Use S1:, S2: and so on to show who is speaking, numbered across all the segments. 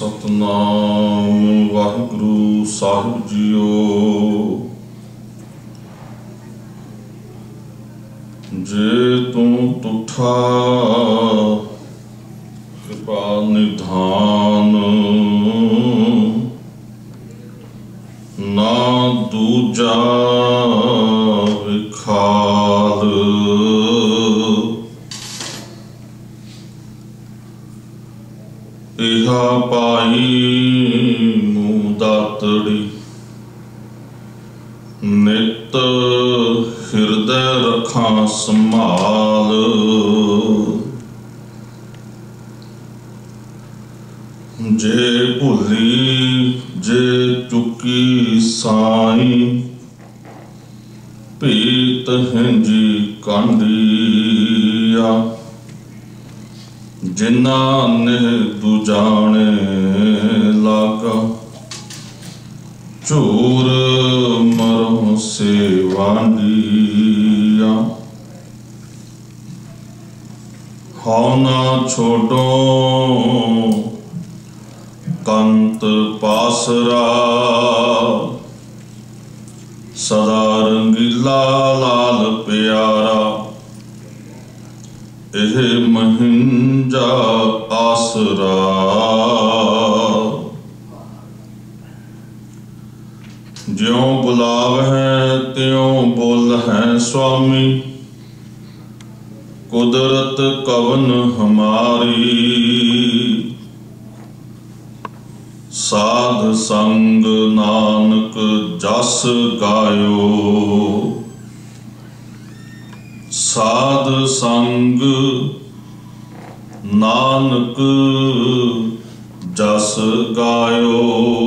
S1: सतनाम वाहिगुरु साहिब जीओ। जे तू तुठा कृपा निधान, ना दूजा विखाल। इहा पाई मूं दातड़ी, नित हिरदय रखां संभाल। जे भुली जे चुकी साई, पीत हिंजी कांडिया। जिन्ना ने दुजाने लागा, चूर मरो से वांडिया। हाउ ना छोड़ो कंत पासरा, सदा रंगीला लाल प्यारा। एह महिंजा आसरा, ज्यों बुलावै त्यों बोल है स्वामी। कुदरत कवन हमारी, साध संग नानक जस गायो। साध संग नानक जस गायो।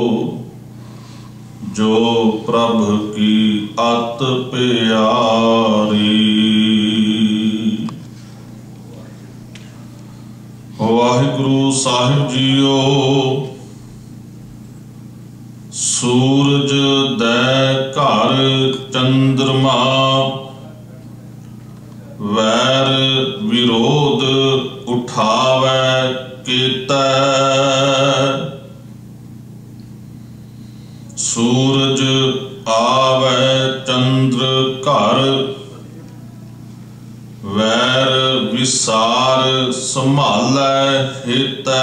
S1: जो प्रभ की अत प्यारी। वाहिगुरु साहिब जीओ। सूरज दै घर चंद्रमा, वैर विरोध उठावै कीतै। सूरज आवै चंद्र घर, वैर विसार संभालै हितै।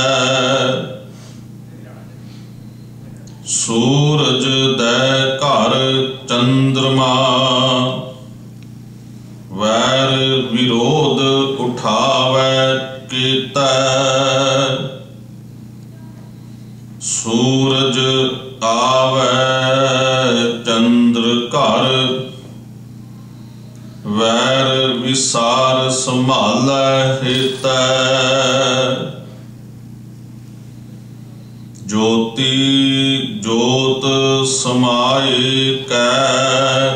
S1: सूरज दै घर चंद्रमा, वैर विरोध उठावै कीतै। सूरज आवै चंद्र घर, वैर विसार संभालै हितै। ज्योति जोत समाए कै,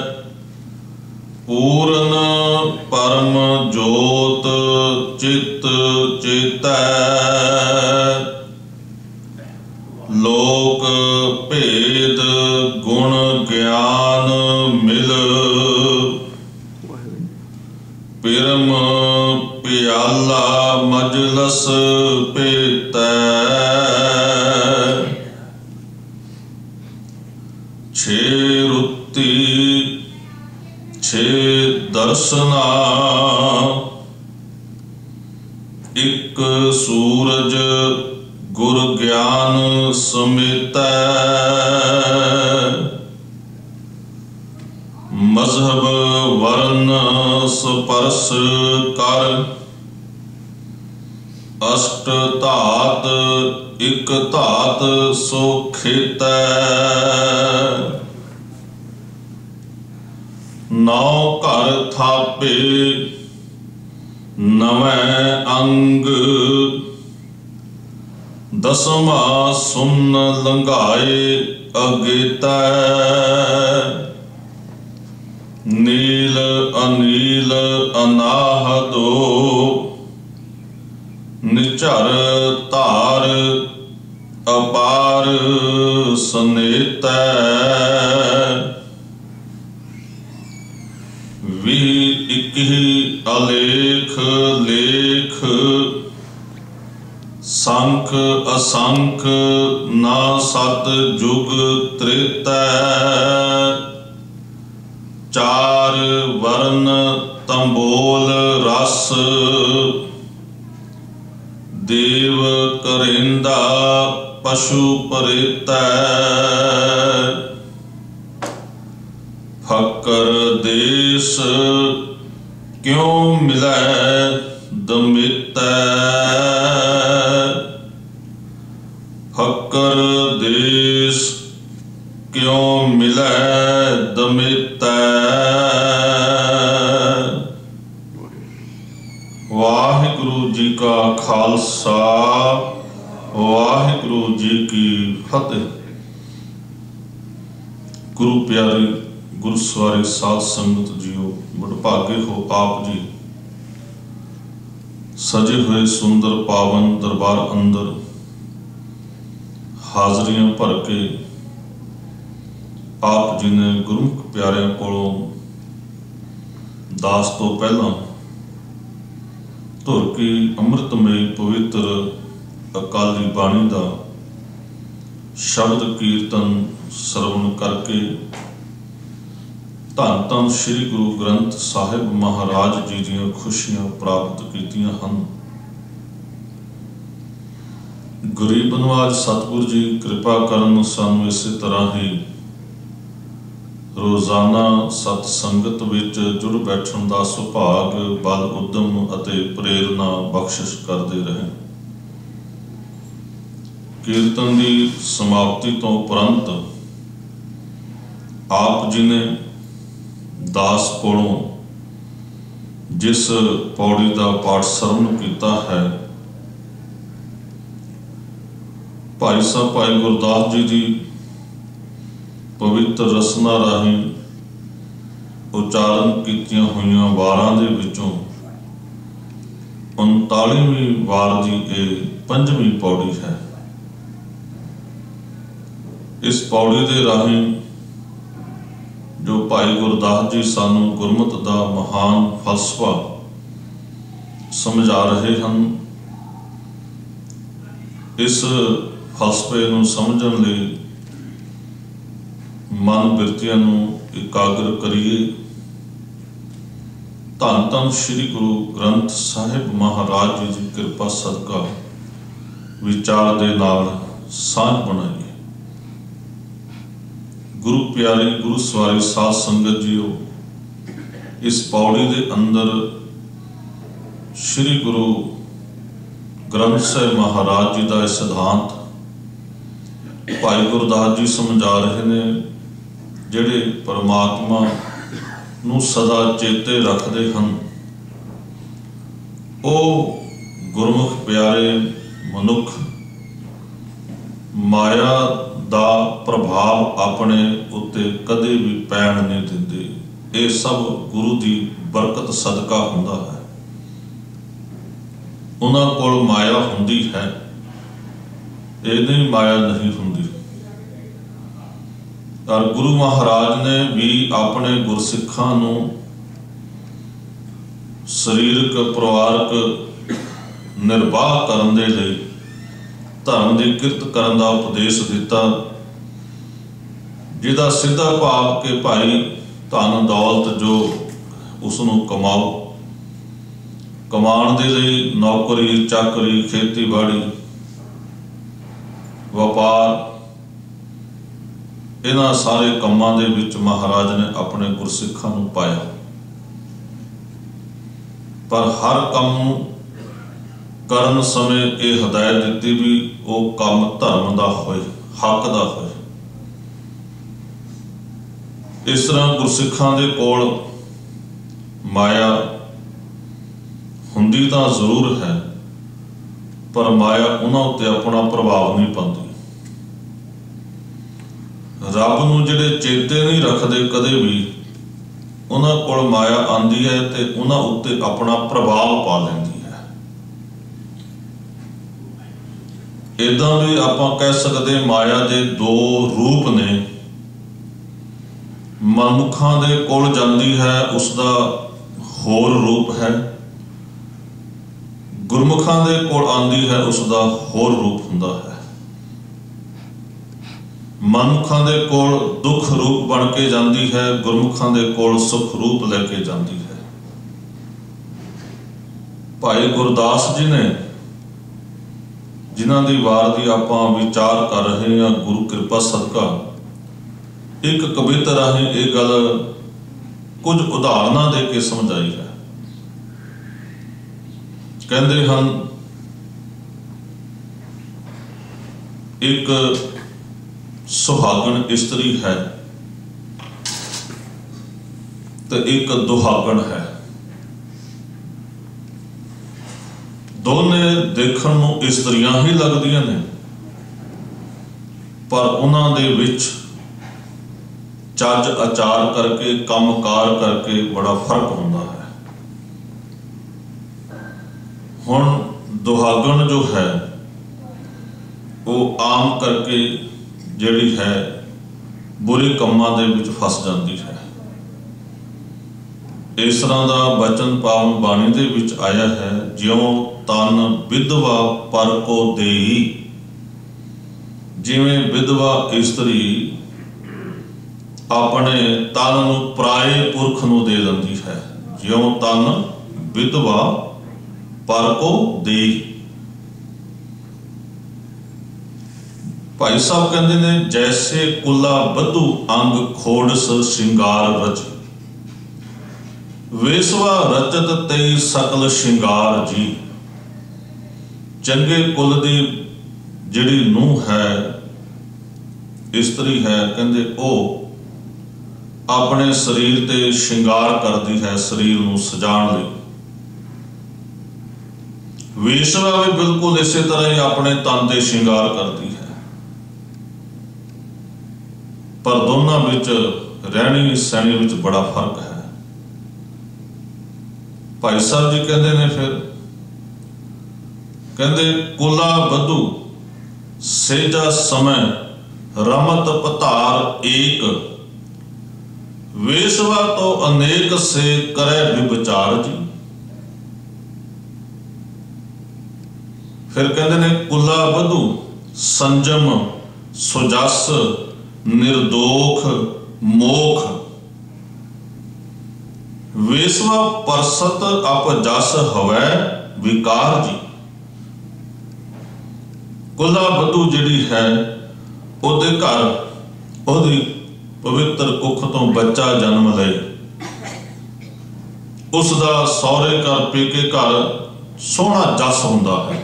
S1: पूरन परम जोत चित चेतै। लोक भेद गुण ज्ञान मिल, पिरम प्याला मजलस पेतै। छे रुत्ती छे दर्शना, एक सूरज गुर ज्ञान समेतै। मजहब वर्ण स्पर्श कर, अष्ट धात एक धात सो खेतै। नौ घर थापे नवै अंग, दसवां सुन लंघाए अगेतै। नील अनील अनाहदो, निचर तार अपार सनेतै। भी इकही अलेख लेख, संख लख असंख ना सत जुग त्रेतै चार वर्ण तंबोल रस देव करेंदा पशु परेतै फकर देश क्यों मिलै दमितै फकर देश क्यों मिलै दमितै। वाहिगुरु जी का खालसा वाहिगुरु जी की फतेह। गुरु प्यारे गुरु सवारे साध संगत जीओ, बड़भागे हो आप जी सजे हुए सुंदर पावन दरबार अंदर हाजरियां भर के आप जी ने गुरमुख प्यारिਆਂ कोलों दास तो पहला धुर की अमृतमयी पवित्र अकाली बाणी का शब्द कीर्तन श्रवण करके धन धन श्री गुरु ग्रंथ साहिब महाराज जी दीयां खुशियां प्राप्त कीतियां हन। गरीब नवाज सतगुरु जी कृपा करन सानू इसे तरह ही रोजाना सत संगत विच जुड़ बैठण दा सुभाग बल उद्यम अते प्रेरणा बख्शिश करते रहे। कीर्तन की समाप्ति तो उपरंत आप जी ने दास कोलों जिस पौड़ी का पाठ श्रवण किया है, भाई साहब भाई गुरदास जी की पवित्र रसना राही उचारण कीतियां हुईयां वारां दे विचों 39वीं वार की यह 5वीं पौड़ी है। इस पौड़ी दे राही जो भाई गुरदास जी सानू गुरमत का महान फलसफा समझा रहे हैं, इस फलसफे नूं समझण लई मन बिरतियां नूं एकाग्र करिए। धन धन श्री गुरु ग्रंथ साहिब महाराज जी की कृपा सदका विचार दे नाल सांझ बनाइए। गुरु प्यारे गुरु सवारी साध संगत जीओ, इस पौड़ी दे अंदर श्री गुरु ग्रंथ साहिब महाराज जी का सिद्धांत भाई गुरदास जी समझा रहे ने, जिहड़े परमात्मा नूं सदा चेते रखते हैं, वो गुरमुख प्यारे मनुख माया दा प्रभाव अपने उत्ते कदे भी पैण नहीं दिंदे। ये सब गुरु की बरकत सदका हुंदा है। उन्हां कोल माया हुंदी है, ये नहीं माया नहीं हुंदी। और गुरु महाराज ने भी अपने गुरसिखां नूं शरीरक परिवारक निर्वाह करन दे लई धर्म की किरत करन दा उपदेश दिता, जिहदा सीधा भाव के भाई धन दौलत जो उसनूं कमाओ, कमाण दे लई नौकरी चाकरी खेतीबाड़ी व्यापार इन्हां सारे कामां दे विच महाराज ने अपने गुरसिखां नूं पाया। पर हर काम करन समय ये हदायत दी भी वो काम धर्म का होए, हक का होए। इस तरह गुरसिखां दे कोल माया हुंदी तां जरूर है, पर माया उन्हां उत्ते अपना प्रभाव नहीं पाती। रब नूं जिहड़े चेते नहीं रखते कदे भी, उन्हां कोल माया आंदी है ते उन्हां उत्ते अपना प्रभाव पा लैंदी है। इदां भी आपां कह सकते माया दे दो रूप ने। मनुखां दे कोल जांदी है, उसका होर रूप है। ਗੁਰਮੁਖਾਂ ਦੇ ਕੋਲ ਆਉਂਦੀ ਹੈ ਉਸ ਦਾ ਹੋਰ ਰੂਪ ਹੁੰਦਾ ਹੈ। ਮਨੁੱਖਾਂ ਦੇ ਕੋਲ ਦੁੱਖ ਰੂਪ ਬਣ ਕੇ ਜਾਂਦੀ ਹੈ, ਗੁਰਮੁਖਾਂ ਦੇ ਕੋਲ ਸੁਖ ਰੂਪ ਲੈ ਕੇ ਜਾਂਦੀ ਹੈ। ਭਾਈ ਗੁਰਦਾਸ ਜੀ ਨੇ, ਜਿਨ੍ਹਾਂ ਦੀ ਵਾਰ ਦੀ ਆਪਾਂ ਵਿਚਾਰ ਕਰ ਰਹੇ ਹਾਂ, ਗੁਰੂ ਕਿਰਪਾ ਸਦਕਾ ਇੱਕ ਕਵਿਤਾ ਰਾਹੀਂ ਇਹ ਗੱਲ ਕੁਝ ਉਦਾਹਰਨਾਂ ਦੇ ਕੇ ਸਮਝਾਈ ਹੈ। ਕਹਿੰਦੇ ਹਨ, ਇੱਕ ਸੁਹਾਗਣ ਇਸਤਰੀ ਹੈ ਤੇ ਇੱਕ ਦੁਹਾਗਣ ਹੈ। ਦੋਨੇ ਦੇਖਣ ਨੂੰ ਇਸਤਰੀਆਂ ਹੀ ਲੱਗਦੀਆਂ ਨੇ, ਪਰ ਉਹਨਾਂ ਦੇ ਵਿੱਚ ਚੱਜ ਆਚਾਰ ਕਰਕੇ, ਕੰਮਕਾਰ ਕਰਕੇ ਬੜਾ ਫਰਕ ਹੁੰਦਾ ਹੈ। ਹੁਣ ਦੁਹਾਗਣ ਜੋ ਹੈ ਉਹ ਆਮ ਕਰਕੇ ਜਿਹੜੀ ਹੈ ਬੁਰੇ ਕੰਮਾਂ ਦੇ ਵਿੱਚ ਫਸ ਜਾਂਦੀ ਹੈ। ਇਸ ਤਰ੍ਹਾਂ ਦਾ ਬਚਨ ਪਾਵਨ ਬਾਣੀ ਦੇ ਵਿੱਚ ਆਇਆ ਹੈ, ਜਿਉਂ ਤਨ ਵਿਧਵਾ ਪਰ ਕੋ ਦੇਈ। ਜਿਵੇਂ ਵਿਧਵਾ ਇਸਤਰੀ ਆਪਣੇ ਤਨ ਨੂੰ ਪਰਾਏ ਪੁਰਖ ਨੂੰ ਦੇ ਦਿੰਦੀ ਹੈ, ਜਿਉਂ ਤਨ ਵਿਧਵਾ ਪਰ ਕੋ ਦੇਈ। ਭਾਈ ਸਾਹਿਬ ਕਹਿੰਦੇ ਨੇ, ਜੈਸੇ ਕੁਲਾ ਬੱਧੂ ਅੰਗ ਖੋੜਸ ਸ਼ਿੰਗਾਰ ਰਚ, ਵੇਸਵਾ ਰਚਤ ਤੇ ਸਕਲ ਸ਼ਿੰਗਾਰ ਜੀ। ਚੰਗੇ ਕੁਲ ਦੀ ਜਿਹੜੀ ਨੂੰਹ ਹੈ, ਇਸਤਰੀ ਹੈ, ਕਹਿੰਦੇ ਉਹ ਆਪਣੇ ਸਰੀਰ ਤੇ ਸ਼ਿੰਗਾਰ ਕਰਦੀ ਹੈ, ਸਰੀਰ ਨੂੰ ਸਜਾਉਣ ਲਈ। ਵੇਸਵਾ ਵੀ ਬਿਲਕੁਲ ਇਸੇ ਤਰ੍ਹਾਂ ਹੀ ਆਪਣੇ ਤਨ ਤੇ ਸ਼ਿੰਗਾਰ ਕਰਦੀ ਹੈ। ਪਰ ਦੋਨਾਂ ਵਿੱਚ ਰਹਿਣੀ ਸਹਿਣੀ ਵਿੱਚ ਬੜਾ ਫਰਕ ਹੈ। ਭਾਈ ਸਾਹਿਬ ਜੀ ਕਹਿੰਦੇ ਨੇ, ਫਿਰ ਕਹਿੰਦੇ ਕੁਲਾ ਬੱਧੂ ਸੇਜਾ ਸਮੈ ਰਮਤ ਪਧਾਰ ਏਕ, ਵੇਸਵਾ ਤੋਂ ਅਨੇਕ ਸੇ ਕਰੇ ਵਿਚਾਰ ਜੀ। ਫਿਰ ਕਹਿੰਦੇ ਨੇ, ਕੁਲਾ ਬੱਧੂ ਸੰਜਮ ਸੁਜਸ ਨਿਰਦੋਖ ਮੋਖ, ਵੇਸਵਾ ਪਰਸਤ ਅਪ ਜਸ ਹਵੈ ਵਿਕਾਰ ਜੀ। ਕੁਲਾ ਬੱਧੂ ਜਿਹੜੀ ਹੈ, ਉਹਦੇ ਘਰ ਉਹਦੀ ਪਵਿੱਤਰ ਕੁੱਖ ਤੋਂ ਬੱਚਾ ਜਨਮ ਲਏ, ਉਸ ਦਾ ਸਹੁਰੇ ਘਰ ਪੇਕੇ ਘਰ ਸੋਹਣਾ ਜਸ ਹੁੰਦਾ ਹੈ,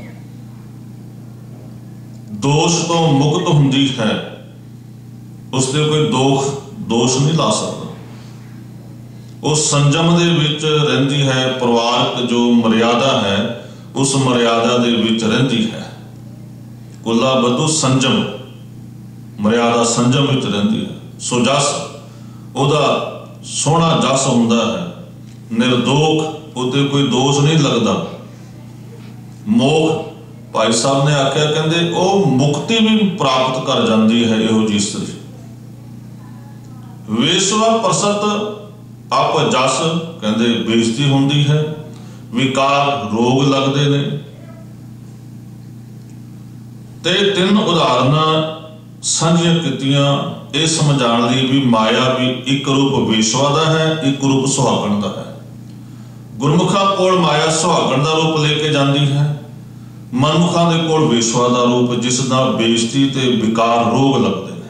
S1: ਦੋਸ਼ ਤੋਂ ਮੁਕਤ ਹੁੰਦੀ ਹੈ, ਉਸਦੇ ਕੋਈ ਦੋਸ਼ ਨਹੀਂ ਲਾ ਸਕਦਾ। ਉਹ ਸੰਜਮ ਦੇ ਵਿੱਚ ਰਹਿੰਦੀ ਹੈ, ਪਰਿਵਾਰਕ ਜੋ ਮਰਿਆਦਾ ਹੈ ਉਸ ਮਰਿਆਦਾ ਦੇ ਵਿੱਚ ਰਹਿੰਦੀ ਹੈ। ਕੁਲਾ ਬੱਧੂ ਸੰਜਮ, ਮਰਿਆਦਾ ਸੰਜਮ ਵਿੱਚ ਰਹਿੰਦੀ ਹੈ। ਸੁਜਸ, ਉਹਦਾ ਸੋਹਣਾ ਜਸ ਹੁੰਦਾ ਹੈ। ਨਿਰਦੋਖ, ਉਹਦੇ ਕੋਈ ਦੋਸ਼ ਨਹੀਂ ਲੱਗਦਾ। ਮੋਖ, ਭਾਈ ਸਾਹਿਬ ਨੇ ਆਖਿਆ, ਕਹਿੰਦੇ ਉਹ ਮੁਕਤੀ ਵੀ ਪ੍ਰਾਪਤ ਕਰ ਜਾਂਦੀ ਹੈ ਇਹੋ ਜਿਹੀ ਇਸਤਰੀ। ਵੇਸਵਾ ਪ੍ਰਸਤ ਅਪ ਜਸ, ਕਹਿੰਦੇ ਬੇਇੱਜ਼ਤੀ ਹੁੰਦੀ ਹੈ, ਵਿਕਾਰ ਰੋਗ ਲੱਗਦੇ ਨੇ। ਤੇ ਤਿੰਨ ਉਦਾਹਰਨਾਂ ਸਾਂਝੀਆਂ ਕੀਤੀਆਂ ਇਹ ਸਮਝਾਉਣ ਲਈ ਵੀ ਮਾਇਆ ਵੀ ਇੱਕ ਰੂਪ ਵੇਸਵਾ ਦਾ ਹੈ, ਇੱਕ ਰੂਪ ਸੁਹਾਗਣ ਦਾ ਹੈ। ਗੁਰਮੁਖਾਂ ਕੋਲ ਮਾਇਆ ਸੁਹਾਗਣ ਦਾ ਰੂਪ ਲੈ ਕੇ ਜਾਂਦੀ ਹੈ, ਮਨਮੁਖਾਂ ਦੇ ਕੋਲ ਵੇਸਵਾ ਦਾ ਰੂਪ, ਜਿਸ ਦਾ ਬੇਇੱਜ਼ਤੀ ਤੇ ਵਿਕਾਰ ਰੋਗ ਲੱਗਦੇ ਨੇ।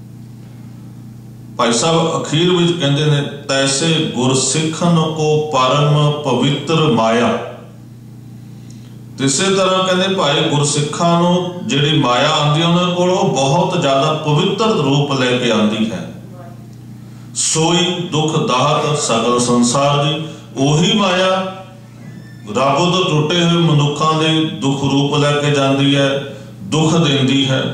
S1: ਭਾਈ ਸਾਹਿਬ ਅਖੀਰ ਵਿੱਚ ਕਹਿੰਦੇ ਨੇ, ਤੈਸੇ ਗੁਰਸਿੱਖਨ ਕੋ ਪਰਮ ਪਵਿੱਤਰ ਮਾਇਆ। ਇਸੇ ਤਰ੍ਹਾਂ ਕਹਿੰਦੇ ਭਾਈ ਗੁਰਸਿੱਖਾਂ ਨੂੰ ਜਿਹੜੀ ਮਾਇਆ ਆਉਂਦੀ ਹੈ ਉਹਨਾਂ ਕੋਲ, ਉਹ ਬਹੁਤ ਜ਼ਿਆਦਾ ਪਵਿੱਤਰ ਰੂਪ ਲੈ ਕੇ ਆਉਂਦੀ ਹੈ। ਸੋਈ ਦੁੱਖ ਦਾਹਤ ਸਗਲ ਸੰਸਾਰ ਜੀ। ਉਹੀ ਮਾਇਆ ਰੱਬ ਤੋਂ ਟੁੱਟੇ ਹੋਏ ਮਨੁੱਖਾਂ ਦੇ ਦੁੱਖ ਰੂਪ ਲੈ ਕੇ ਜਾਂਦੀ ਹੈ, ਦੁੱਖ ਦਿੰਦੀ ਹੈ।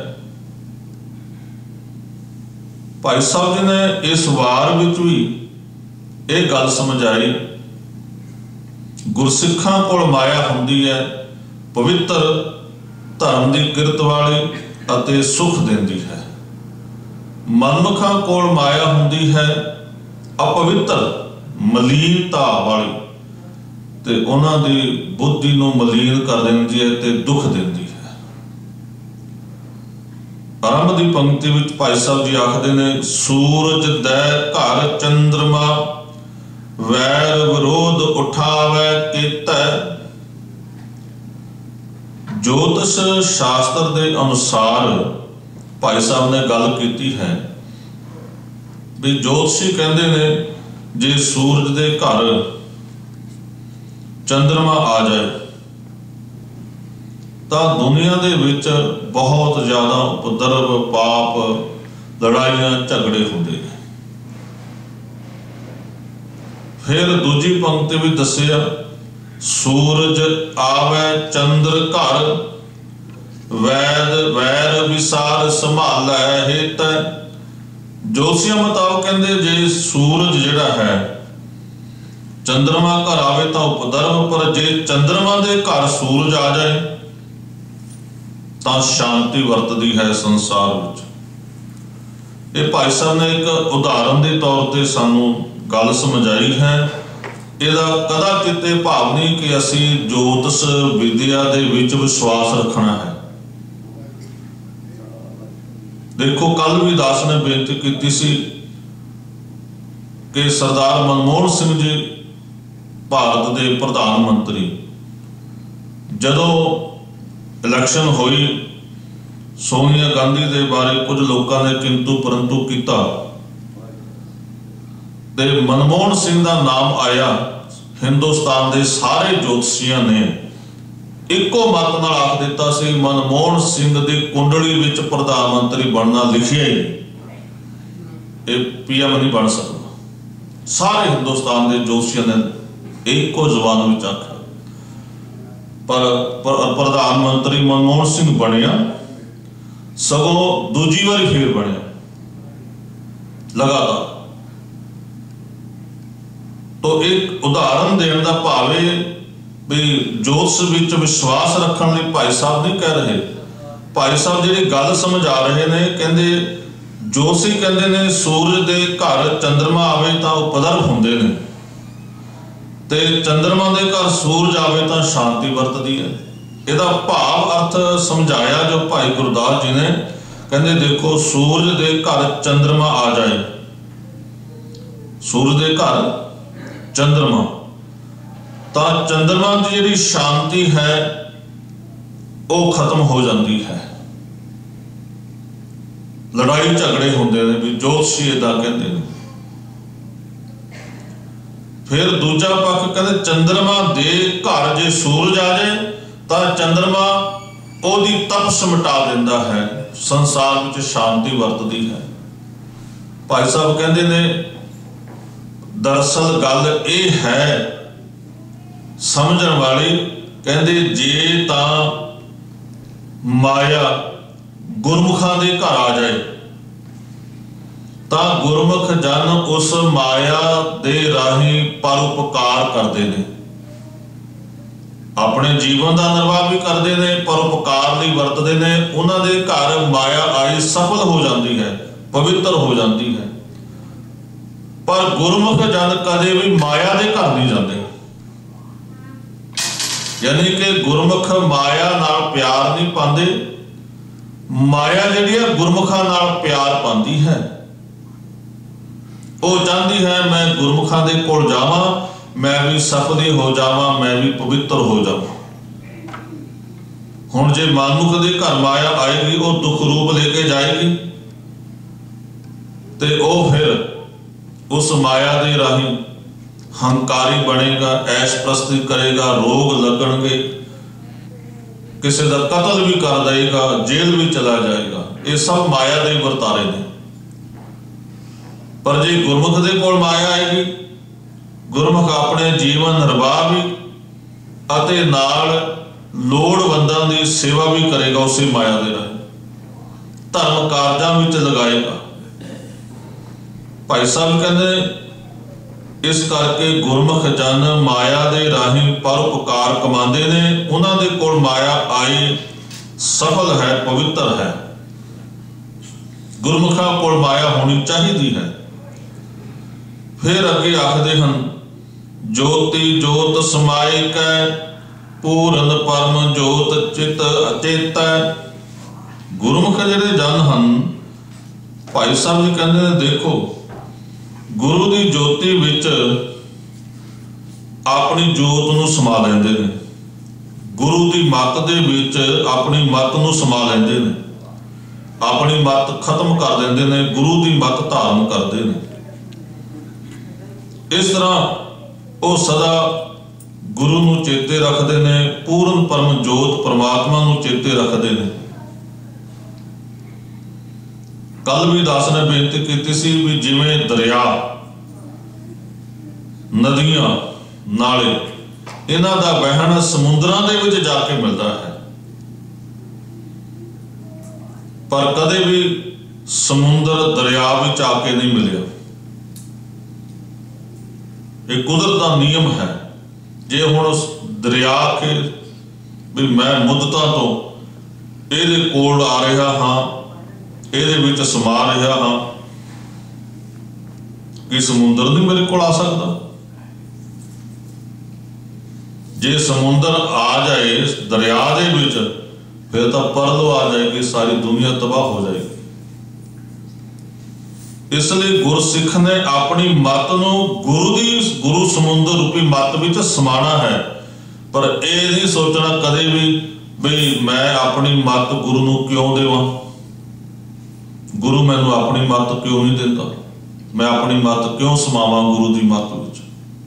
S1: ਭਾਈ ਸਾਹਿਬ ਜੀ ਨੇ ਇਸ ਵਾਰ ਵਿੱਚ ਵੀ ਇਹ ਗੱਲ ਸਮਝਾਈ, ਗੁਰਸਿੱਖਾਂ ਕੋਲ ਮਾਇਆ ਹੁੰਦੀ ਹੈ ਪਵਿੱਤਰ ਧਰਮ ਦੀ ਕਿਰਤ ਵਾਲੀ ਅਤੇ ਸੁਖ ਦਿੰਦੀ ਹੈ। ਮਨੁੱਖਾਂ ਕੋਲ ਮਾਇਆ ਹੁੰਦੀ ਹੈ ਅਪਵਿੱਤਰ ਮਲੀਨਤਾ ਵਾਲੀ, ਤੇ ਉਹਨਾਂ ਦੀ ਬੁੱਧੀ ਨੂੰ ਮਲੀਨ ਕਰ ਦਿੰਦੀ ਹੈ ਤੇ ਦੁੱਖ ਦਿੰਦੀ ਹੈ। ਆਰੰਭ ਦੀ ਪੰਕਤੀ ਵਿੱਚ ਭਾਈ ਸਾਹਿਬ ਜੀ ਆਖਦੇ ਨੇ, ਸੂਰਜ ਦੈ ਘਰ ਚੰਦਰਮਾ ਵੈਰ ਵਿਰੋਧ ਉਠਾਵੈ ਕੀਤੈ। ਜੋਤਿਸ਼ ਸ਼ਾਸਤਰ ਦੇ ਅਨੁਸਾਰ ਭਾਈ ਸਾਹਿਬ ਨੇ ਗੱਲ ਕੀਤੀ ਹੈ ਵੀ ਜੋਤਸ਼ੀ ਕਹਿੰਦੇ ਨੇ ਜੇ ਸੂਰਜ ਦੇ ਘਰ ਚੰਦਰਮਾ ਆ ਜਾਏ ਤਾਂ ਦੁਨੀਆ ਦੇ ਵਿੱਚ ਬਹੁਤ ਜ਼ਿਆਦਾ ਉਪਦਰਵ, ਪਾਪ, ਲੜਾਈਆਂ, ਝਗੜੇ ਹੁੰਦੇ ਨੇ। ਫਿਰ ਦੂਜੀ ਪੰਕਤੀ ਵਿੱਚ ਦੱਸਿਆ, ਸੂਰਜ ਆਵੈ ਚੰਦਰ ਘਰ ਵੈਰ ਵਿਸਾਰ ਸੰਭਾਲੈ ਹਿਤੈ। ਜੋਤਸ਼ੀਆਂ ਮੁਤਾਬਕ ਕਹਿੰਦੇ ਜੇ ਸੂਰਜ ਜਿਹੜਾ ਹੈ ਚੰਦਰਮਾ ਘਰ ਆਵੇ ਤਾਂ ਉਪਦਰਵ, ਪਰ ਜੇ ਚੰਦਰਮਾ ਦੇ ਘਰ ਸੂਰਜ ਆ ਜਾਏ ਤਾਂ ਸ਼ਾਂਤੀ ਵਰਤਦੀ ਹੈ ਸੰਸਾਰ ਵਿੱਚ। ਇਹ ਭਾਈ ਸਾਹਿਬ ਨੇ ਇੱਕ ਉਦਾਹਰਨ ਦੇ ਤੌਰ ਤੇ ਸਾਨੂੰ ਗੱਲ ਸਮਝਾਈ ਹੈ। ਇਹਦਾ ਕਦਾ ਕਿਤੇ ਭਾਵ ਨਹੀਂ ਕਿ ਅਸੀਂ ਜੋਤਿਸ਼ ਵਿਦਿਆ ਦੇ ਵਿੱਚ ਵਿਸ਼ਵਾਸ ਰੱਖਣਾ ਹੈ। ਦੇਖੋ, ਕੱਲ ਵੀ ਦਾਸ ਨੇ ਬੇਨਤੀ ਕੀਤੀ ਸੀ ਕਿ ਸਰਦਾਰ ਮਨਮੋਹਨ ਸਿੰਘ ਜੀ ਭਾਰਤ ਦੇ ਪ੍ਰਧਾਨ ਮੰਤਰੀ, ਜਦੋਂ ਇਲੈਕਸ਼ਨ ਹੋਈ, ਸੋਨੀਆ ਗਾਂਧੀ ਦੇ ਬਾਰੇ ਕੁਝ ਲੋਕਾਂ ਨੇ ਕਿੰਤੂ ਪਰੰਤੂ ਕੀਤਾ ਤੇ ਮਨਮੋਹਨ ਸਿੰਘ ਦਾ ਨਾਮ ਆਇਆ। ਹਿੰਦੁਸਤਾਨ ਦੇ ਸਾਰੇ ਜੋਤਸ਼ੀਆਂ ਨੇ ਇੱਕੋ ਮਤ ਨਾਲ ਆਖ ਦਿੱਤਾ ਸੀ ਮਨਮੋਹਨ ਸਿੰਘ ਦੀ ਕੁੰਡਲੀ ਵਿੱਚ ਪ੍ਰਧਾਨ ਮੰਤਰੀ ਬਣਨਾ ਲਿਖਿਆ ਹੀ ਨਹੀਂ, ਇਹ PM ਨਹੀਂ ਬਣ ਸਕਦਾ। ਸਾਰੇ ਹਿੰਦੁਸਤਾਨ ਦੇ ਜੋਤਸ਼ੀਆਂ ਨੇ ਇੱਕੋ ਜ਼ੁਬਾਨ ਵਿੱਚ ਆਖਿਆ, ਪਰ ਪ੍ਰਧਾਨ ਮੰਤਰੀ ਮਨਮੋਹਨ ਸਿੰਘ ਬਣਿਆ, ਸਗੋਂ ਦੂਜੀ ਵਾਰੀ ਫੇਰ ਬਣਿਆ ਲਗਾਤਾਰ। तो एक उदाहरण देने का भाव है भी जोतिष विच विश्वास रखने लिए भाई साहब नहीं कह रहे। भाई साहब जी गल समझा रहे ने, कहते जोशी कहते ने सूरज के घर चंद्रमा आवे तो उपद्रव होंदे ने ते चंद्रमा के घर सूरज आवे तो शांति वरतदी है। इसका भाव अर्थ समझाया जो भाई गुरदास जी ने, कहते देखो सूरज के घर चंद्रमा आ जाए, सूरज के घर चंद्रमा, तो चंद्रमा की जी शांति है वो खत्म हो जाती है, लड़ाई झगड़े होंदे ने भी जोतशी इदा कहते हैं। फिर दूजा पक्ष कहते चंद्रमा दे घर जे सूरज आ जाए तो चंद्रमा ओदी तपस मिटा देता है, संसार में शांति वरतदी है। भाई साहब कहते ने दरअसल गल ये है समझण वाली, कहते जे ता माया गुरमुखां दे घर आ जाए ता गुरमुख जन उस माया दे राही परोपकार करते हैं, अपने जीवन का निर्वाह भी करते हैं, परोपकार लई वरतते हैं। उन्हां दे घर माया आई सफल हो जाती है, पवित्र हो जाती है। पर गुरमुख जन कदे भी माया दे घर नहीं जाते, यानी कि गुरमुख माया नाल प्यार नहीं पाते, माया जिहड़ी है गुरमुखां नाल प्यार पाती है। वो चाहती है मैं गुरमुखां दे कोल जावां, मैं भी सफली हो जावां, मैं भी पवित्र हो जावां। हुण जे मानुख दे घर माया आएगी वो दुख रूप लेके जाएगी ते वो फिर उस माया दे राही हंकारी बनेगा, ऐश प्रस्ती करेगा, रोग लगणगे, किसी का कतल भी कर देगा, जेल भी चला जाएगा। ये सब माया दे वर्तारे ने। पर जे गुरमुख दे कोल माया आएगी, गुरमुख अपने जीवन निर्वाह भी अते नाल लोड़वंदां दी सेवा भी करेगा, उसी माया दे राही धर्म कारजां विच लगाएगा। भाई साहब कहते इस करके गुरमुख जन माया दे राही परोपकार कमाते ने, उन्हां दे कोल माया आई सफल है, पवित्र है। गुरमुखां कोल माया होनी चाहिए है। फिर अगे आखदे हन ज्योति जोत समाए कै पूरन परम जोत चित अचेता। गुरुमुख जिहड़े जन हन, भाई साहब जी कहते हैं देखो गुरु की ज्योति विच अपनी जोत नूं समा लैंदे ने, गुरु की मत दे विच अपनी मत नूं समा लैंदे ने, अपनी मत खत्म कर देंदे ने, गुरु की मत धारण करते हैं। इस तरह वो सदा गुरु नूं चेते रखते हैं, पूर्ण परम जोत परमात्मा नूं चेते रखते हैं। कल भी दास ने बेनती की सी भी जिवें दरिया, नदियां, नाले इन्हां दा बहन समुद्रां दे विच जाके मिलता है, पर कदे भी समुद्र दरिया विच आके नहीं मिलिया। ये कुदरत का नियम है। जे हुण दरिया के भी मैं मुद्दतां तो इहदे कोल आ रहा हाँ, ਇਹਦੇ ਵਿੱਚ ਸਮਾ ਰਿਹਾ ਹਾਂ, ਕਿ ਸਮੁੰਦਰ ਨਹੀਂ ਮੇਰੇ ਕੋਲ ਆ ਸਕਦਾ? ਜੇ ਸਮੁੰਦਰ ਆ ਜਾਏ ਦਰਿਆ ਦੇ ਵਿੱਚ, ਫਿਰ ਤਾਂ ਪਰਲੋ ਆ ਜਾਏਗੀ, ਸਾਰੀ ਦੁਨੀਆ ਤਬਾਹ ਹੋ ਜਾਏਗੀ। ਇਸ ਲਈ ਗੁਰਸਿੱਖ ਨੇ ਆਪਣੀ ਮਤ ਨੂੰ ਗੁਰੂ ਸਮੁੰਦਰ ਰੂਪੀ ਮਤ ਵਿੱਚ ਸਮਾਣਾ ਹੈ, ਪਰ ਇਹ ਨਹੀਂ ਸੋਚਣਾ ਕਦੇ ਵੀ ਮੈਂ ਆਪਣੀ ਮਤ ਗੁਰੂ ਨੂੰ ਕਿਉਂ ਦੇਵਾਂ, गुरु मैनू अपनी मत क्यों नहीं देता, मैं अपनी मत क्यों समावां गुरु की मत विच।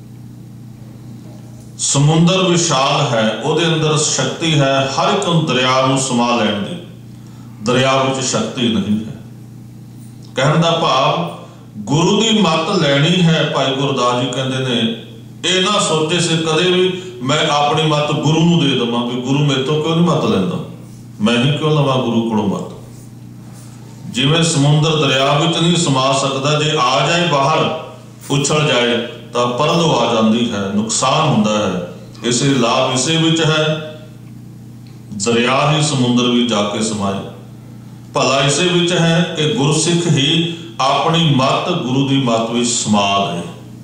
S1: समुंदर विशाल है, उहदे अंदर शक्ति है, हर एक दरिया नूं समा लैण दी, दरिया विच शक्ति नहीं है। कहण दा भाव गुरु की मत लैनी है। भाई गुरदास जी कहते ने ये ना सोचे से कदे भी मैं अपनी मत गुरु नूं दे देवां, भी गुरु मेरे तो क्यों नहीं मत लैंदा, मैं ही क्यों लवां गुरु कोलों मत। जिवें समुंदर दरिया विच नहीं समा सकता, जे आ जाए बाहर उछल जाए तो परलो आ जाती है, नुकसान होता है। इसे लाभ इसे विच है, दरिया ही समुंदर में जाके समाए। भला इसे विच है कि गुरसिख ही अपनी मत गुरु की मत में समा दे।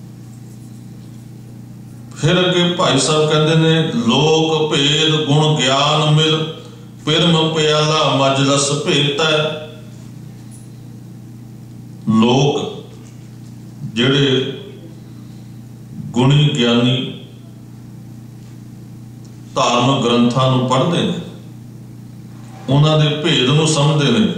S1: फिर अगे भाई साहब कहते ने लोक भेद गुण ज्ञान मिल, पिरम प्याला मजलस भेता। लोग जिहड़े गुणी ज्ञानी धार्मिक ग्रंथां नूं पढ़दे ने, उन्हां दे भेद नूं समझदे ने,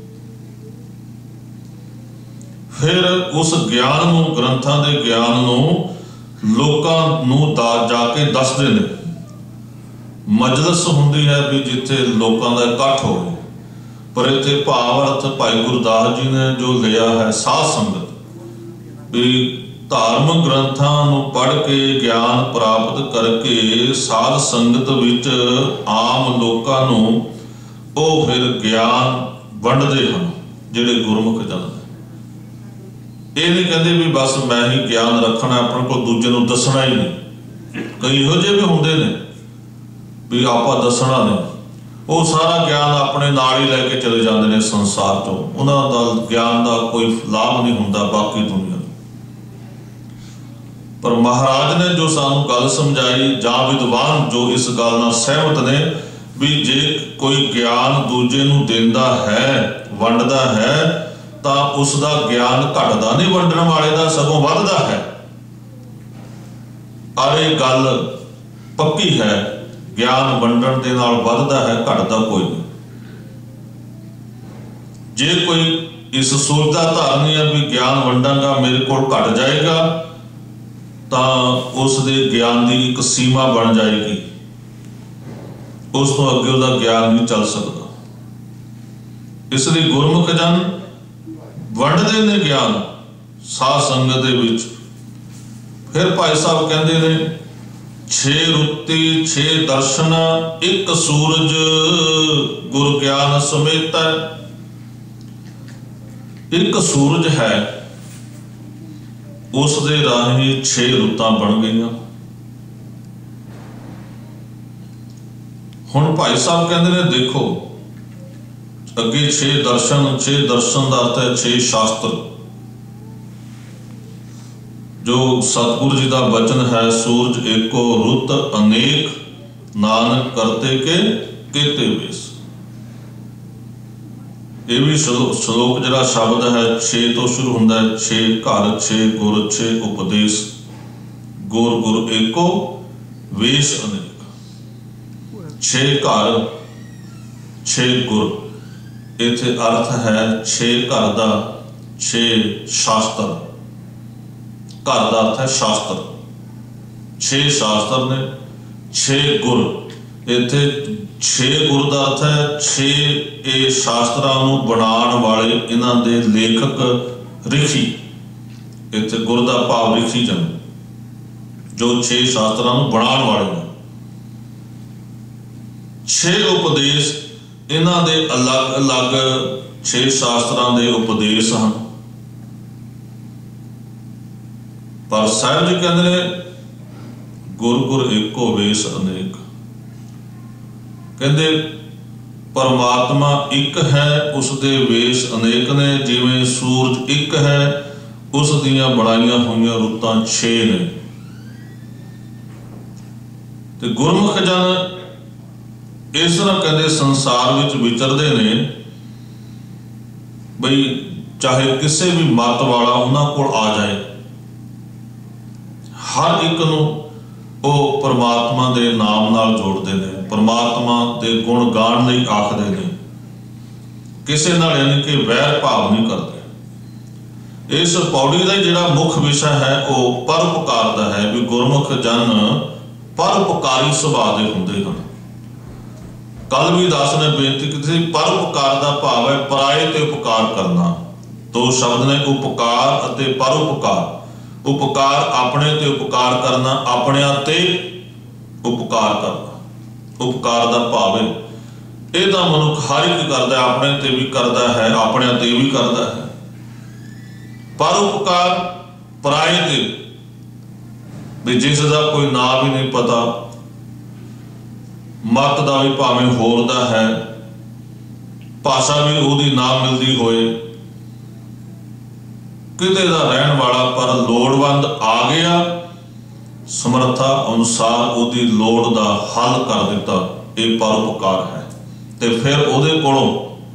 S1: फिर उस ज्ञान नूं ग्रंथां दे ज्ञान नूं लोकां नूं जाके दसदे ने। मजलस हुंदी है भी जिथे लोकां दा इकट्ठ होवे, पर इत्थे भाव अर्थ भाई गुरदास जी ने जो लिया है साध संगत, भी धार्मिक ग्रंथां नूं पढ़ के ज्ञान प्राप्त करके साध संगत विच आम लोकां नूं वो फिर ज्ञान वंडदे हन जिहड़े गुरमुख जन। ये नहीं कहते भी बस मैं ही ज्ञान रखना, अपने को दूजे नूं दसना ही नहीं। कई इहो जिहे भी हुंदे ने भी आपां दसना नहीं, वो सारा ज्ञान अपने नाल ही लैके चले जाते हैं संसार तो, उन्होंने ज्ञान का कोई लाभ नहीं होता बाकी दुनिया। पर महाराज ने जो सानू गल समझाई, जां विद्वान जो इस गल नाल सहमत ने भी जे कोई ज्ञान दूजे नूं देंदा है, वंडदा है, तां उसका ज्ञान घटदा नहीं, वंडण वाले दा सगों वधदा है। और ये गल पक्की है, ज्ञान वंडण दे नाल वधदा है, घटदा कोई नहीं। जे कोई इस सोच दा धारनी है भी ज्ञान वंडांगा मेरे कोल घट जाएगा, तां उस दे ज्ञान की एक सीमा बन जाएगी, उस तो अगे उसका ज्ञान नहीं चल सकता। इसलिए गुरमुख जन वंडदे ने ज्ञान साध संगत दे विच। फिर भाई साहब कहते ने 6 रुत्ती 6 दर्शन एक सूरज गुर ज्ञान समेत। एक सूरज है, उस दे राही 6 रुत्तां बन गई। हुण भाई साहब कहते ने देखो अगे 6 दर्शन, 6 दर्शन का अर्थ है 6 शास्त्र जो सतगुरु जी का वचन है, सूरज एको रुत अनेक, नानक करते के केते वेस। ये भी श्लोक जरा शब्द है 6 तो शुरू होंदा है। 6 घर 6 गुर 6 उपदेश, गुर गुर एको वेश अनेक। 6 घर 6 गुर, इत्थे अर्थ है 6 घर का 6 शास्त्र। घर का अर्थ है शास्त्र, 6 शास्त्र ने 6 गुर। इत्थे 6 गुर का अर्थ है 6 शास्त्रां नूं बनाउण वाले इन्हां दे लेखक ऋषि। इत्थे गुर का भाव ऋषि जन, जो 6 शास्त्रां नूं बनाउण वाले ने। 6 उपदेश, इन्हां दे अलग अलग 6 शास्त्रां दे उपदेश हैं। पर साहिब जी कहते हैं गुर गुर एको वेश अनेक। कहते परमात्मा एक है, उसके वेश अनेक ने। जिवें सूरज एक है, उस दियां बनाईयां हुई रुतां 6 ने। ते गुरमुख जन इस तरह कहते संसार विच विचरदे ने बई, चाहे किसी भी मत वाला उन्हां कोल आ जाए, हर एक नूं वो परमात्मा दे नाम नाल जोड़ते हैं, परमात्मा दे गुण गाण लई आखदे ने। किसी नाल यानी कि वैर भाव नहीं करते। इस पौड़ी का जिहड़ा मुख विषय है वो परोपकार का है भी गुरमुख जन परोपकारी सुभाव के हुंदे हन। कल भी दास ने बेनती की थी, परोपकार का भाव है पराए ते उपकार करना। 2 शब्द ने, उपकार अते परोपकार। उपकार अपने ते उपकार करना, अपने ते उपकार करना। उपकार का भाव है यह तो मनुख हर एक करता है, अपने ते भी करता है, अपने ते भी करता है। परोपकार पराए ते भी, जिसका कोई नाम भी नहीं पता, मत का भी भावें होर दा है, भाषा भी उसकी ना मिलती होए, किते दा रहन वाला, पर लोड़वंद आ गया, समर्था अनुसार उसकी लोड़ का हल कर दिता। ये परोपकार है। ते फिर उहदे कोलों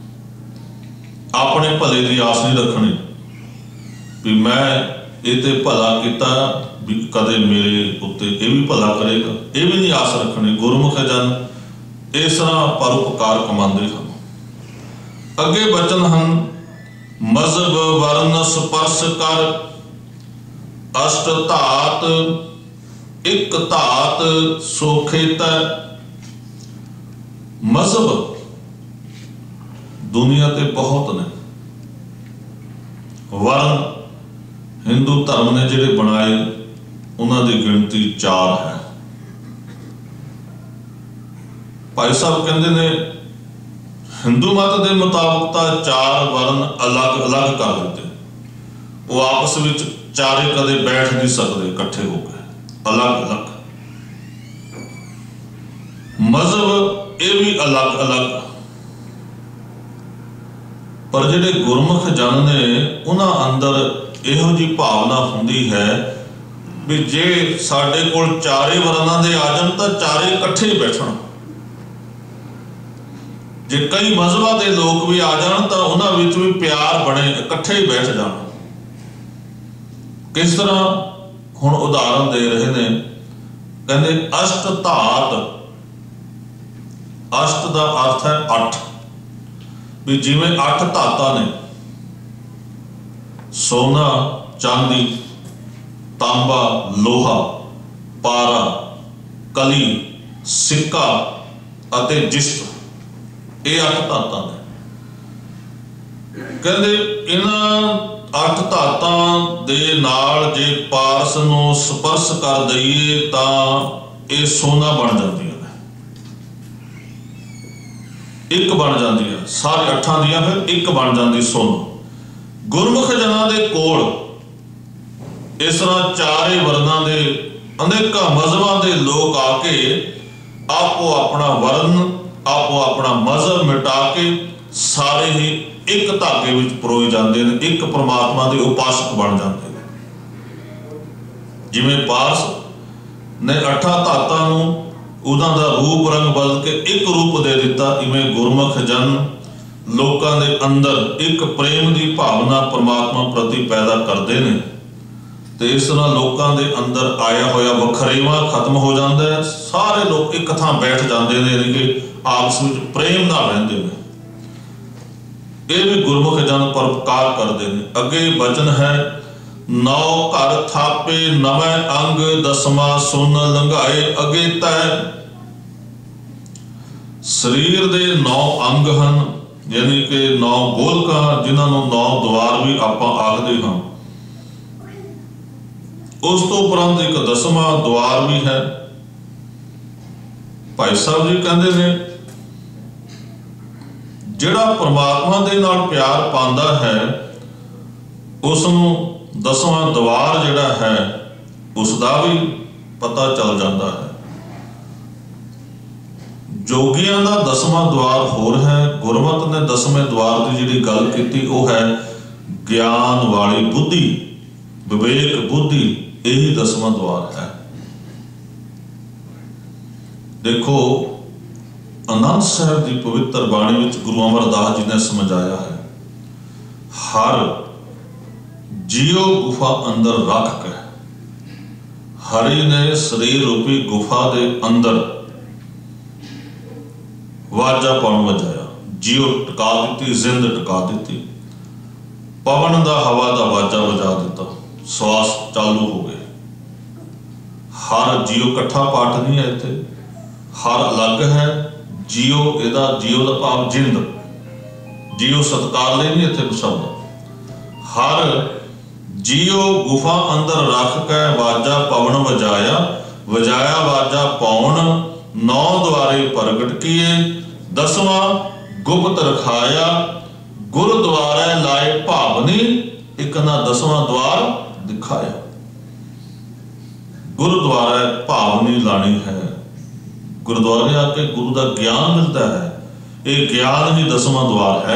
S1: अपने भले की आस नहीं रखनी भी मैं ये भला किया भी कदे मेरे उत्ते ये भी भला करेगा, ये भी नहीं आस रखनी। गुरमुख जन इस तरह परोपकार कमाते हैं। अगे बचन हैं, मजहब वर्ण स्पर्श कर, अष्ट धात एक धात सोखेत। मजहब दुनिया ते बहुत ने। वर्ण हिंदू धर्म ने जिहड़े बनाए उन्हां दी गिनती 4 है। भाई साहब कहते ने हिंदू मत के मुताबिक तो 4 वर्ण अलग अलग कर देते, वो आपस में चारे कदे बैठ नहीं सकते इकट्ठे होकर, अलग अलग। मजहब ये भी अलग अलग। पर जिहड़े गुरमुख जन ने उन्हां अंदर इहो जी भावना हुंदी है भी जे साडे कोल 4 वर्णां दे आ जाण तां 4 इकट्ठे बैठण। जे कई मजहबां के लोग भी आ जान तो उन्हां विच भी प्यार बने, इकट्ठे ही बैठ जाण। किस तरह हुण उदाहरण दे रहे ने, कहते अष्ट धात। अष्ट का अर्थ है 8 भी, जिवें 8 धातां ने, सोना चांदी तांबा लोहा पारा कली सिक्का अते जिस्त, ये 8 धातां ने। कहते इन्हां 8 धातां दे नाल जे पारस नूं स्पर्श कर दईए तां ये सोना बन जांदियां ने, एक बन जाती है। सारे 8 दियां फिर एक बन जाती सोना। गुरमुख जनां दे कोल इस तरह 4 वर्णां दे अनेक मजहबां दे लोग आके आपो अपना वर्ण आपो अपना मजहब मिटा के सारे ही एक धागे विच परोए जाते हैं, एक परमात्मा के उपासक बन जाते हैं। ਜਿਵੇਂ ਪਾਰਸ ਨੇ 8 ਧਾਤਾਂ ਨੂੰ ਉਹਨਾਂ ਦਾ ਰੂਪ ਰੰਗ ਬਦਲ ਕੇ ਇੱਕ ਰੂਪ ਦੇ ਦਿੱਤਾ, ਇਵੇਂ ਗੁਰਮੁਖ ਜਨ ਲੋਕਾਂ ਦੇ ਅੰਦਰ ਇੱਕ ਪ੍ਰੇਮ ਦੀ ਭਾਵਨਾ ਪਰਮਾਤਮਾ ਪ੍ਰਤੀ ਪੈਦਾ ਕਰਦੇ ਨੇ ਤੇ ਇਸ ਤਰ੍ਹਾਂ ਲੋਕਾਂ ਦੇ ਅੰਦਰ ਆਇਆ ਹੋਇਆ ਵਖਰੇਵਾਂ ਖਤਮ ਹੋ ਜਾਂਦਾ ਹੈ। ਸਾਰੇ ਲੋਕ ਇੱਕ ਥਾਂ ਬੈਠ ਜਾਂਦੇ ਨੇ ਕਿ ਆਪਸ ਵਿੱਚ ਪ੍ਰੇਮ ਨਾਲ ਰਹਿੰਦੇ ਨੇ। ਇਹ ਵੀ ਗੁਰਮੁਖ ਜਨ ਪਰਉਪਕਾਰ ਕਰਦੇ ਨੇ। ਅੱਗੇ ਬਚਨ ਹੈ, 9 ਘਰ ਥਾਪੇ ਨਵੇਂ ਅੰਗ, 10ਵਾਂ ਸੁਨ ਲੰਘਾਏ ਅਗੇਤਾ। ਸਰੀਰ ਦੇ 9 ਅੰਗ ਹਨ, ਯਾਨੀ ਕਿ 9 ਗੋਲਕਾਂ, ਜਿਨ੍ਹਾਂ ਨੂੰ 9 ਦੁਆਰ ਵੀ ਆਪਾਂ ਆਖਦੇ ਹਾਂ। ਉਸ ਤੋਂ ਉਪਰੰਤ ਇੱਕ 10ਵਾਂ ਦੁਆਰ ਵੀ ਹੈ। ਭਾਈ ਸਾਹਿਬ ਜੀ ਕਹਿੰਦੇ ਨੇ, ਜਿਹੜਾ ਪਰਮਾਤਮਾ ਦੇ ਨਾਲ ਪਿਆਰ ਪਾਉਂਦਾ ਹੈ ਉਸ ਨੂੰ 10ਵਾਂ ਦੁਆਰ ਜਿਹੜਾ ਹੈ ਉਸ ਦਾ ਵੀ ਪਤਾ ਚੱਲ ਜਾਂਦਾ ਹੈ। ਜੋਗੀਆਂ ਦਾ 10ਵਾਂ ਦੁਆਰ ਹੋਰ ਹੈ। ਗੁਰਮਤਿ ਨੇ 10ਵੇਂ ਦੁਆਰ ਦੀ ਜਿਹੜੀ ਗੱਲ ਕੀਤੀ ਉਹ ਹੈ ਗਿਆਨ ਵਾਲੀ ਬੁੱਧੀ, ਵਿਵੇਕ ਬੁੱਧੀ, ਇਹੀ 10ਵਾਂ ਦੁਆਰ ਹੈ। ਦੇਖੋ, ਆਨੰਦ ਸਾਹਿਬ ਦੀ ਪਵਿੱਤਰ ਬਾਣੀ ਵਿੱਚ ਗੁਰੂ ਅਮਰਦਾਸ ਜੀ ਨੇ ਸਮਝਾਇਆ ਹੈ, ਹਰ ਜੀਉ ਗੁਫਾ ਅੰਦਰ ਰੱਖ ਕੇ, ਹਰੀ ਨੇ ਸਰੀਰ ਰੂਪੀ ਗੁਫਾ ਦੇ ਅੰਦਰ ਵਾਜਾ ਪਾਉਣ ਵਜਾਇਆ, ਜੀਉ ਟਿਕਾ ਦਿੱਤੀ, ਜ਼ਿੰਦ ਟਿਕਾ ਦਿੱਤੀ, ਪਵਨ ਦਾ ਹਵਾ ਦਾ ਵਾਜਾ ਵਜਾ ਦਿੱਤਾ, ਸਵਾਸ ਚਾਲੂ ਹੋ ਗਏ। ਹਰ ਜੀਉ ਇਕੱਠਾ ਪਾਠ ਨਹੀਂ ਹੈ ਇੱਥੇ, ਹਰ ਅਲੱਗ ਹੈ। ਜੀਉ, ਇਹਦਾ ਜੀਉ ਦਾ ਭਾਵ ਜਿੰਦ, ਜੀਉ ਸਤਕਾਰ ਲਈ ਨਹੀਂ ਇੱਥੇ ਸ਼ਬਦ। ਹਰ ਜੀਉ ਗੁਫਾ ਅੰਦਰ ਰੱਖ ਕੇ ਵਾਜਾ ਪਵਨ ਵਜਾਇਆ, ਵਜਾਇਆ ਵਾਜਾ ਪੌਣ, 9 ਦੁਆਰੇ ਪ੍ਰਗਟ ਕੀਏ, 10ਵਾਂ ਗੁਪਤ ਰਖਾਇਆ, ਗੁਰਦੁਆਰੇ ਲਾਏ ਭਾਵਨੀ, ਇੱਕ ਨਾ 10ਵਾਂ ਦੁਆਰ ਦਿਖਾਇਆ। ਗੁਰਦੁਆਰੇ ਭਾਵਨੀ ਲਾਣੀ ਹੈ। ਗੁਰਦੁਆਰੇ ਆ ਕੇ ਗੁਰੂ ਦਾ ਗਿਆਨ ਮਿਲਦਾ ਹੈ। ਇਹ ਗਿਆਨ ਹੀ 10ਵਾਂ ਦੁਆਰ ਹੈ,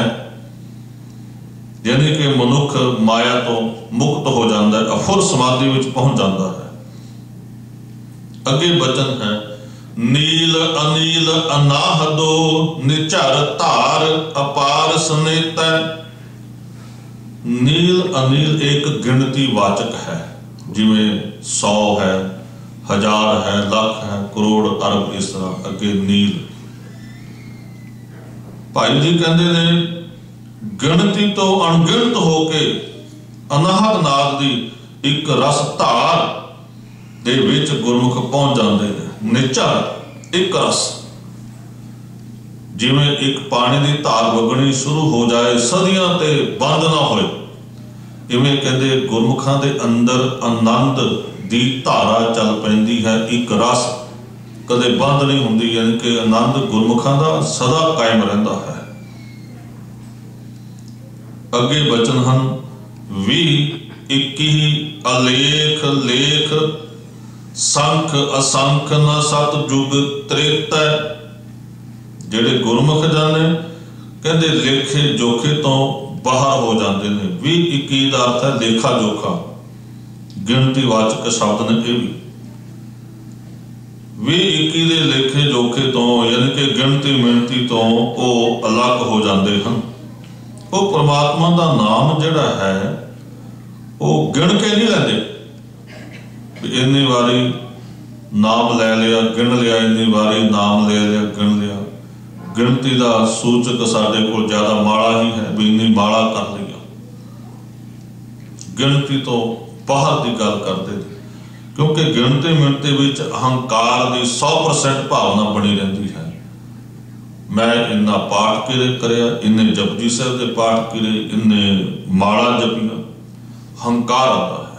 S1: ਯਾਨੀ ਕਿ ਮਨੁੱਖ ਮਾਇਆ ਤੋਂ ਮੁਕਤ ਹੋ ਜਾਂਦਾ ਹੈ, ਅਫੁਰ ਸਮਾਧੀ ਵਿੱਚ ਪਹੁੰਚ ਜਾਂਦਾ ਹੈ। ਅੱਗੇ ਬਚਨ ਹੈ, ਨੀਲ ਅਨੀਲ ਅਨਾਹਦੋ, ਨਿਝਰ ਧਾਰ ਅਪਾਰ ਸਨੇਤੈ। ਨੀਲ ਅਨੀਲ ਇੱਕ ਗਿਣਤੀ ਵਾਚਕ ਹੈ, ਜਿਵੇਂ 100 ਹੈ, 1000 ਹੈ, ਲੱਖ ਹੈ, ਕਰੋੜ, ਅਰਬ, ਇਸ ਤਰ੍ਹਾਂ ਅੱਗੇ ਨੀਲ। ਭਾਈ ਜੀ ਕਹਿੰਦੇ ਨੇ, ਗਿਣਤੀ ਤੋਂ ਅਣਗਿਣਤ ਹੋ ਕੇ ਅਨਾਹਤ ਨਾਦ ਦੀ ਇੱਕ ਰਸ ਧਾਰ ਦੇ ਵਿੱਚ ਗੁਰਮੁਖ ਪਹੁੰਚ ਜਾਂਦੇ ਨੇ। ਨਿਝਰ ਇੱਕ ਰਸ, ਜਿਵੇਂ ਇੱਕ ਪਾਣੀ ਦੀ ਧਾਰ ਵਗਣੀ ਸ਼ੁਰੂ ਹੋ ਜਾਏ, ਸਦੀਆਂ ਤੇ ਬੰਦ ਨਾ ਹੋਏ, ਇਵੇਂ ਕਹਿੰਦੇ ਗੁਰਮੁਖਾਂ ਦੇ ਅੰਦਰ ਆਨੰਦ ਦੀ ਧਾਰਾ ਚੱਲ ਪੈਂਦੀ ਹੈ। ਇੱਕ ਰਸ ਕਦੇ ਬੰਦ ਨਹੀਂ ਹੁੰਦੀ, ਯਾਨੀ ਕਿ ਆਨੰਦ ਗੁਰਮੁਖਾਂ ਦਾ ਸਦਾ ਕਾਇਮ ਰਹਿੰਦਾ ਹੈ। ਅੱਗੇ ਬਚਨ ਹਨ, 20 21 ਅਲੇਖ ਲੇਖ, ਸੰਖ ਅਸੰਖ ਨ ਸਤ ਜੁਗ ਤ੍ਰੇਤੈ। ਜਿਹੜੇ ਗੁਰਮੁਖ ਜਾਣੇ ਕਹਿੰਦੇ ਲੇਖੇ ਜੋਖੇ ਤੋਂ ਬਾਹਰ ਹੋ ਜਾਂਦੇ ਨੇ। 20 21 ਦਾ ਅਰਥ ਹੈ ਲੇਖਾ ਜੋਖਾ, ਗਿਣਤੀ ਵਾਚਕ ਸ਼ਬਦ ਨੇ ਇਹ ਵੀ। 20 21 ਦੇ ਲੇਖੇ ਜੋਖੇ ਤੋਂ, ਯਾਨੀ ਕਿ ਗਿਣਤੀ ਮਿਣਤੀ ਤੋਂ ਉਹ ਅਲੱਗ ਹੋ ਜਾਂਦੇ ਹਨ। ਉਹ ਪਰਮਾਤਮਾ ਦਾ ਨਾਮ ਜਿਹੜਾ ਹੈ ਉਹ ਗਿਣ ਕੇ ਨਹੀਂ ਲੈਂਦੇ, ਇੰਨੀ ਵਾਰੀ ਨਾਮ ਲੈ ਲਿਆ, ਗਿਣ ਲਿਆ, ਇੰਨੀ ਵਾਰੀ ਨਾਮ ਲੈ ਲਿਆ, ਗਿਣ ਲਿਆ। ਗਿਣਤੀ ਦਾ ਸੂਚਕ ਸਾਡੇ ਕੋਲ ਜ਼ਿਆਦਾ ਮਾਲਾ ਹੀ ਹੈ, ਵੀ ਇੰਨੀ ਮਾਲਾ ਕਰ ਲਈਆਂ। ਗਿਣਤੀ ਤੋਂ ਬਾਹਰ ਦੀ ਗੱਲ ਕਰਦੇ ਨੇ, ਕਿਉਂਕਿ ਗਿਣਤੀ ਮਿਣਤੀ ਵਿੱਚ ਅਹੰਕਾਰ ਦੀ 100% ਭਾਵਨਾ ਬਣੀ ਰਹਿੰਦੀ ਹੈ। ਮੈਂ ਇੰਨਾ ਪਾਠ ਕਰਿਆ, ਇੰਨੇ ਜਪਜੀ ਸਾਹਿਬ ਦੇ ਪਾਠ ਕੀਤੇ, ਇੰਨੇ ਮਾਲਾ ਜਪੀਆਂ, ਹੰਕਾਰ ਆਉਂਦਾ ਹੈ।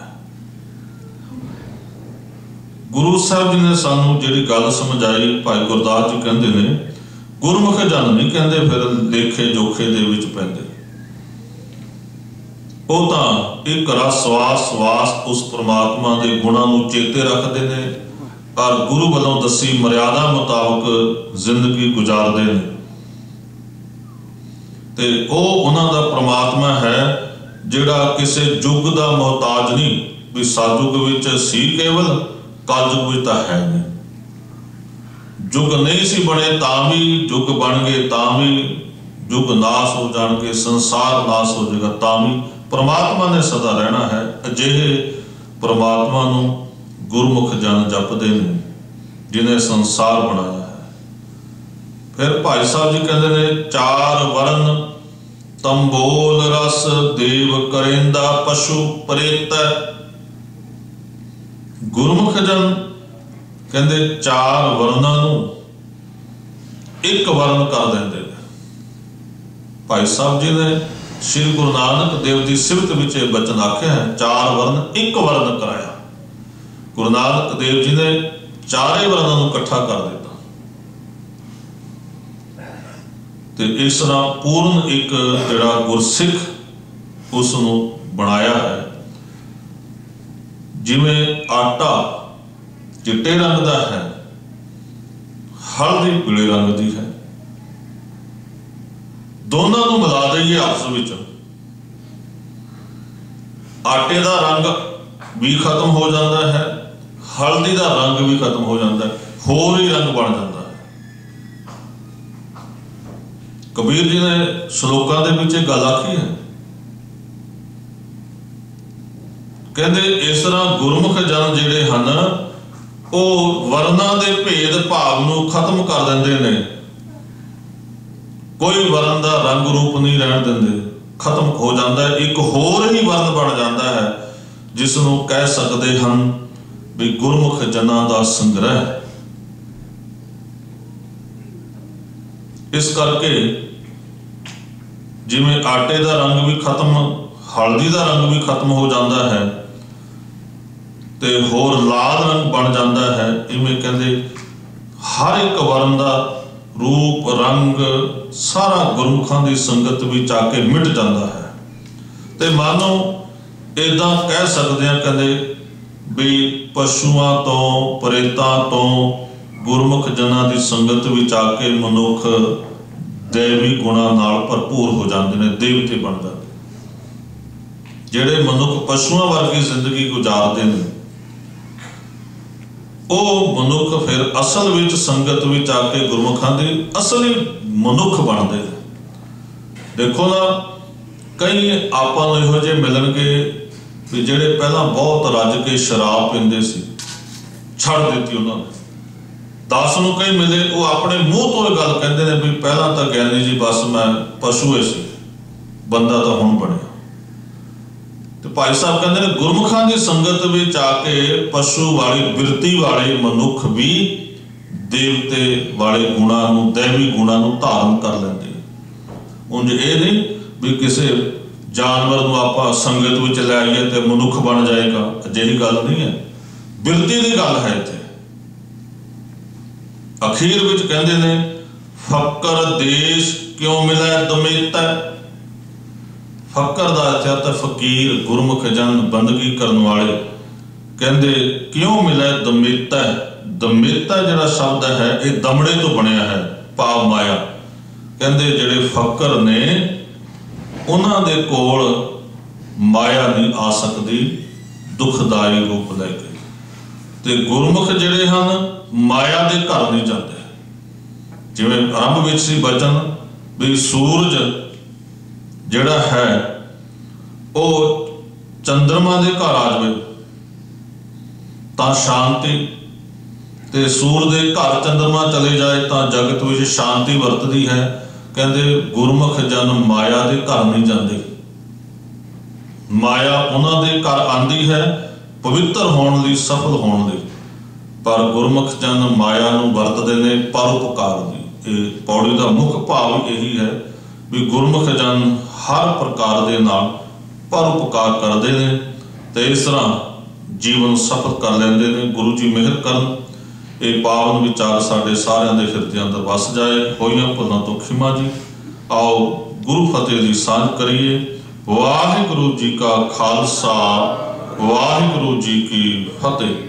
S1: ਗੁਰੂ ਸਾਹਿਬ ਜੀ ਨੇ ਸਾਨੂੰ ਜਿਹੜੀ ਗੱਲ ਸਮਝਾਈ, ਭਾਈ ਗੁਰਦਾਸ ਜੀ ਕਹਿੰਦੇ ਨੇ, ਗੁਰਮੁਖ ਜਨ ਨਹੀਂ ਕਹਿੰਦੇ ਫਿਰ ਲੇਖੇ ਜੋਖੇ ਦੇ ਵਿੱਚ ਪੈਂਦੇ। ਉਹ ਤਾਂ ਇੱਕ ਰਸ ਸਵਾਸ ਉਸ ਪਰਮਾਤਮਾ ਦੇ ਗੁਣਾਂ ਨੂੰ ਚੇਤੇ ਰੱਖਦੇ ਨੇ, ਪਰ ਗੁਰੂ ਵੱਲੋਂ ਦੱਸੀ ਮਰਿਆਦਾ ਮੁਤਾਬਕ ਜ਼ਿੰਦਗੀ ਗੁਜ਼ਾਰਦੇ ਨੇ। ਤੇ ਉਹ ਉਹਨਾਂ ਦਾ ਪਰਮਾਤਮਾ ਹੈ ਜਿਹੜਾ ਕਿਸੇ ਯੁੱਗ ਦਾ ਮੁਹਤਾਜ ਨਹੀਂ, भी सतयुग विच सी केवल, कलयुग विच तां है नहीं। युग नहीं सी बने तां भी, युग बन गए तां भी, युग नाश हो जाणगे, संसार नाश हो जाएगा तां भी परमात्मा ने सदा रहना है। अजिहे परमात्मा नूं गुरमुख जन जपदे ने जिन्हें संसार बनाया है। फिर भाई साहब जी कहते ने, चार वर्ण तंबोल रस देव करेंदा पशु प्रेत। गुरमुख जन कहते चार वर्णा नूं एक वर्ण कर देंदे। भाई साहब जी ने श्री गुरु नानक देव की सिफत विच बचन आख्या है, चार वर्ण एक वर्ण कराया। गुरु नानक देव जी ने चारे वर्णा नूं इकट्ठा कर दिता ते इस तरह पूर्ण एक जिहड़ा गुरसिख उसनूं बनाया है। जिवें आटा चिट्टे रंग का है, हल्दी पीले रंग की है, दोनों को मिला दईए आपस में, आटे का रंग भी खत्म हो जाता है, हल्दी का रंग भी खत्म हो जाता है, होर ही रंग बन जाता है। कबीर जी ने श्लोकां दे विच गल आखी है, कहते इस तरह गुरमुख जन जिहड़े हन वो वर्णा दे भेद भाव नूं खत्म कर देंदे ने। कोई वर्ण का रंग रूप नहीं रहन देंदे, खत्म हो जाता है, एक होर ही वर्ण बन जाता है जिसनों कह सकते हैं भी गुरमुख जना का संग्रह। इस करके जिवें आटे का रंग भी खत्म, हल्दी का रंग भी खत्म हो जाता है ते होर लाल रंग बन जाता है, इवें कहते हर एक वर्ण का रूप रंग सारा गुरमुखां की संगत विच आके मिट जाता है। ते मानो इदां कह सकते हैं, कहते भी पशुआं तो प्रेतां तो गुरमुख जना की संगत विच आके मनुख दैवी गुणां नाल भरपूर हो जाते हैं, देवते बन जाते। जिहड़े मनुख पशुआं वर्गी जिंदगी गुजारते हैं वो मनुख फिर असल विच संगत विच आके गुरमुखां दे असली मनुख बनते हैं। देखो ना, कई आपां नूं इहो जिहे मिलणगे भी जिहड़े पहलां बहुत रज के शराब पींदे सी, छड़ दित्ती उन्होंने। 10 नूं कई मिले वो अपने मूँह तो गल कहंदे ने भी पहलां तां ज्ञानी जी बस मैं पशुए सी, बंदा तां हुण बणिया। तो भाई साहब कहते हैं गुरमुखां की संगत में आके पशु वाली बिरती वाले मनुख भी देवते वाले गुणा नूं, दैवी गुणा नूं धारण कर लेंदे। उंज ये नहीं भी किसी जानवर नूं आपां संगत विच लै आईए ते मनुख बन जाएगा, अजिही गल नहीं है, बिरती की गल है। इत्थे अखीर विच कहंदे ने फकर देश क्यों मिलै दमेता। फकर का अर्थ है फकीर, गुरमुख जन बंदगी करने वाले। कहते क्यों मिले दमेता। दमेता जिहड़ा शब्द है ये दमड़े तो बनया है, भाव माया। कहते जिहड़े फकर ने उन्हां दे कोल माया नहीं आ सकती दुखदाई रूप लैके, ते गुरमुख जिहड़े हन माया दे घर नहीं जाते। जिवें आरंभ विच सी बचन भी सूरज जिहड़ा है वो चंद्रमा के घर आ जाए तां शांति, ते सूरज के घर चंद्रमा चले जाए तां जगत विच शांति वरतदी है। कहते गुरमुख जन माया के घर नहीं जाते, माया उन्हां दे घर आंदी है पवित्र होने लई, सफल होने लई, पर गुरमुख जन माया नूं वरतदे ने परोपकार दी। पौड़ी का मुख भाव यही है भी गुरमुख जन हर प्रकार दे नाल परोपकार करते हैं तो इस तरह जीवन सफल कर लेंदे ने। गुरु जी मेहर करन, ये पावन विचार साडे सारिਆਂ ਦੇ ਹਿਰਦਿਆਂ अंदर वस जाए। होइयां भुलां तो खिमा जी। आओ गुरु फतेह की सांझ करिए। वाहिगुरु जी का खालसा, वाहिगुरु जी की फतेह।